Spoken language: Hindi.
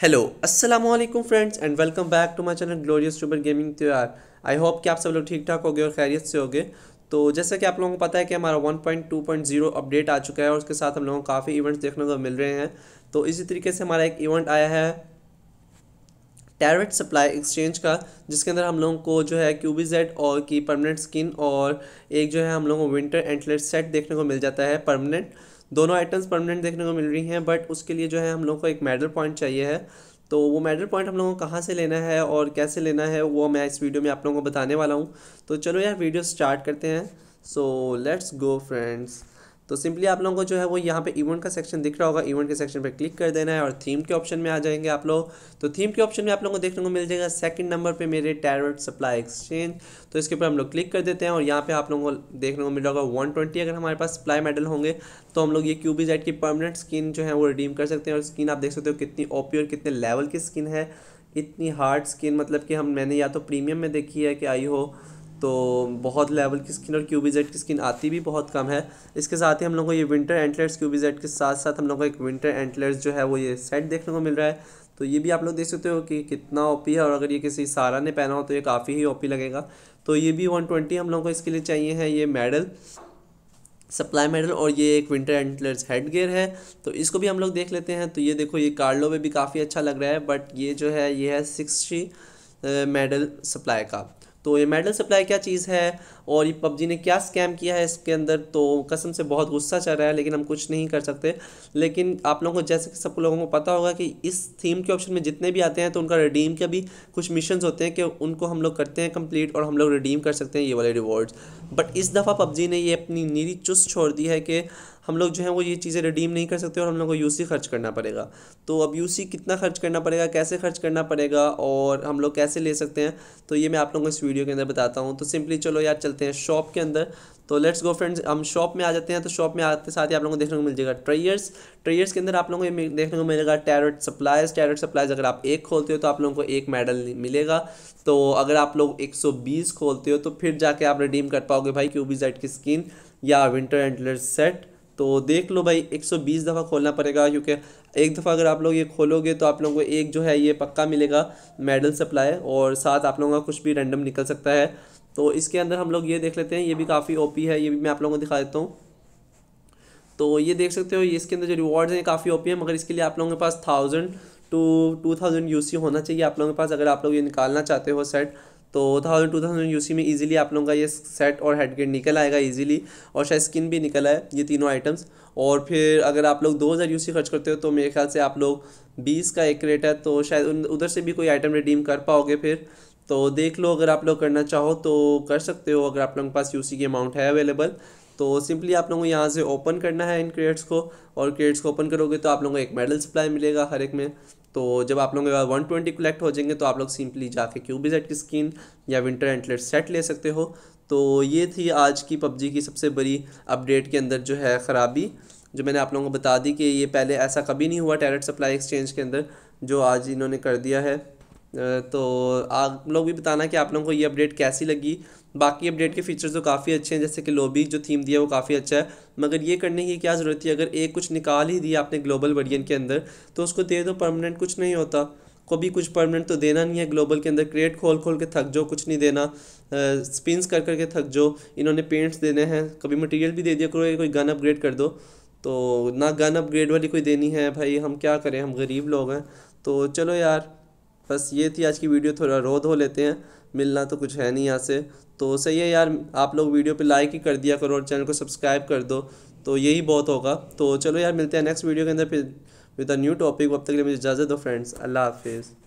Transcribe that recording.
हेलो अस्सलाम वालेकुम friends and welcome back to my channel glorious tuber gaming. तो यार आई होप कि आप सब लोग ठीक ठाक होगे और खैरियत से होगे। तो जैसा कि आप लोगों को पता है कि हमारा 1.2.0 अपडेट आ चुका है और उसके साथ हम लोगों को काफ़ी इवेंट्स देखने को मिल रहे हैं। तो इसी तरीके से हमारा एक इवेंट आया है डायरेक्ट सप्लाई एक्सचेंज का, जिसके अंदर हम लोगों को जो है क्यूबीजेड और की परमानेंट स्किन और एक जो है हम लोगों को विंटर एंटलर सेट देखने को मिल जाता है परमानेंट। दोनों आइटम्स परमानेंट देखने को मिल रही हैं, बट उसके लिए जो है हम लोग को एक मेडल पॉइंट चाहिए है। तो वो मेडल पॉइंट हम लोगों को कहाँ से लेना है और कैसे लेना है वो मैं इस वीडियो में आप लोगों को बताने वाला हूँ। तो चलो यार वीडियो स्टार्ट करते हैं। So let's go friends. तो सिंपली आप लोगों को जो है वो यहाँ पे इवेंट का सेक्शन दिख रहा होगा, इवेंट के सेक्शन पे क्लिक कर देना है और थीम के ऑप्शन में आ जाएंगे आप लोग। तो थीम के ऑप्शन में आप लोगों को देखने को मिल जाएगा सेकंड नंबर पे मेरे टैरोट सप्लाई एक्सचेंज। तो इसके ऊपर हम लोग क्लिक कर देते हैं और यहाँ पे आप लोगों को देखने को मिल रहा होगा 120 अगर हमारे पास सप्लाई मेडल होंगे तो हम लोग ये क्यूबीजेड की परमानेंट स्किन जो है वो रिडीम कर सकते हैं। और स्किन आप देख सकते हो कितनी ओपी और कितने लेवल की स्किन है, इतनी हार्ड स्किन, मतलब कि मैंने या तो प्रीमियम में देखी है कि आई हो तो बहुत लेवल की स्किन, और क्यूबीजेड की स्किन आती भी बहुत कम है। इसके साथ ही हम लोग को ये विंटर एंटलर्स क्यूबीजेड के साथ साथ हम लोग को एक विंटर एंटलर्स जो है वो ये सेट देखने को मिल रहा है। तो ये भी आप लोग देख सकते हो कि कितना ओपी है, और अगर ये किसी सारा ने पहना हो तो ये काफ़ी ही ओपी लगेगा। तो ये भी 120 हम लोग को इसके लिए चाहिए है ये मेडल, सप्लाई मेडल, और ये एक विंटर एंटलर्स हेड गियर है। तो इसको भी हम लोग देख लेते हैं। तो ये देखो ये कार्लो में भी काफ़ी अच्छा लग रहा है, बट ये जो है ये है 60 मेडल सप्लाई का। तो ये मेडल सप्लाई क्या चीज़ है और ये पबजी ने क्या स्कैम किया है इसके अंदर, तो कसम से बहुत गुस्सा चल रहा है, लेकिन हम कुछ नहीं कर सकते। लेकिन आप लोगों को जैसे कि सब लोगों को पता होगा कि इस थीम के ऑप्शन में जितने भी आते हैं तो उनका रिडीम के भी कुछ मिशंस होते हैं कि उनको हम लोग करते हैं कंप्लीट और हम लोग रिडीम कर सकते हैं ये वाले रिवॉर्ड्स। बट इस दफ़ा पबजी ने ये अपनी नीरी चुस्त छोड़ दी है कि हम लोग जो है वो ये चीज़ें रिडीम नहीं कर सकते और हम लोग को यूसी खर्च करना पड़ेगा। तो अब यूसी कितना खर्च करना पड़ेगा, कैसे खर्च करना पड़ेगा और हम लोग कैसे ले सकते हैं, तो ये मैं आप लोगों को इस वीडियो के अंदर बताता हूँ। तो सिंपली चलो यार चलते हैं शॉप के अंदर। तो लेट्स गो फ्रेंड्स, हम शॉप में आ जाते हैं। तो शॉप में आते साथ ही आप लोगों को देखने को मिल जाएगा ट्रेयर्स के अंदर आप लोगों को देखने को मिलेगा टैरोट सप्लाईज अगर आप एक खोलते हो तो आप लोगों को एक मेडल मिलेगा। तो अगर आप लोग 120 खोलते हो तो फिर जाके आप रिडीम कर पाओगे भाई क्यूबीजेड की स्किन या विंटर एंटलर सेट। तो देख लो भाई 120 दफ़ा खोलना पड़ेगा, क्योंकि एक दफ़ा अगर आप लोग ये खोलोगे तो आप लोगों को एक जो है ये पक्का मिलेगा मेडल सप्लाई, और साथ आप लोगों का कुछ भी रैंडम निकल सकता है। तो इसके अंदर हम लोग ये देख लेते हैं, ये भी काफ़ी ओपी है, ये भी मैं आप लोगों को दिखा देता हूँ। तो ये देख सकते हो ये इसके अंदर जो रिवॉर्ड्स हैं काफ़ी ओपी है, मगर इसके लिए आप लोगों के पास 1000 टू 2000 यूसी होना चाहिए आप लोगों के पास अगर आप लोग ये निकालना चाहते हो सेट। तो 1000 यूसी में इजीली आप लोगों का ये सेट और हेड गेट निकल आएगा इजीली, और शायद स्किन भी निकल आए ये तीनों आइटम्स। और फिर अगर आप लोग 2000 यूसी खर्च करते हो तो मेरे ख्याल से आप लोग 20 का एक रेट है, तो शायद उधर से भी कोई आइटम रिडीम कर पाओगे फिर। तो देख लो अगर आप लोग करना चाहो तो कर सकते हो अगर आप लोगों के पास यूसी की अमाउंट है अवेलेबल। तो सिंपली आप लोगों को यहाँ से ओपन करना है इन क्रेट्स को, और क्रेट्स को ओपन करोगे तो आप लोगों को एक मेडल सप्लाई मिलेगा हर एक में। तो जब आप लोगों के पास 120 कलेक्ट हो जाएंगे तो आप लोग सिंपली जाके क्यूबीजेड की स्किन या विंटर एंटलर सेट ले सकते हो। तो ये थी आज की पबजी की सबसे बड़ी अपडेट के अंदर जो है ख़राबी, जो मैंने आप लोगों को बता दी कि ये पहले ऐसा कभी नहीं हुआ डायरेक्ट सप्लाई एक्सचेंज के अंदर, जो आज इन्होंने कर दिया है। तो आप लोग भी बताना कि आप लोगों को ये अपडेट कैसी लगी। बाकी अपडेट के फीचर्स तो काफ़ी अच्छे हैं, जैसे कि लॉबी जो थीम दिया वो काफ़ी अच्छा है, मगर ये करने की क्या ज़रूरत थी। अगर एक कुछ निकाल ही दिया आपने ग्लोबल वेरिएंट के अंदर तो उसको दे दो, परमानेंट कुछ नहीं होता। कभी कुछ परमानेंट तो देना नहीं है ग्लोबल के अंदर, क्रिएट खोल खोल के थक जाओ, कुछ नहीं देना, स्पिन्स कर करके थक जाओ। इन्होंने पेंट्स देने हैं, कभी मटेरियल भी दे दिया करो, कोई गन अपग्रेड कर दो। तो ना गन अपग्रेड वाली कोई देनी है भाई, हम क्या करें, हम गरीब लोग हैं। तो चलो यार बस ये थी आज की वीडियो, थोड़ा रो धो लेते हैं, मिलना तो कुछ है नहीं यहाँ से। तो सही है यार, आप लोग वीडियो पे लाइक ही कर दिया करो और चैनल को सब्सक्राइब कर दो, तो यही बहुत होगा। तो चलो यार मिलते हैं नेक्स्ट वीडियो के अंदर फिर विद अ न्यू टॉपिक। अब तक के लिए मुझे इजाज़त दो फ्रेंड्स, अल्लाह हाफिज़।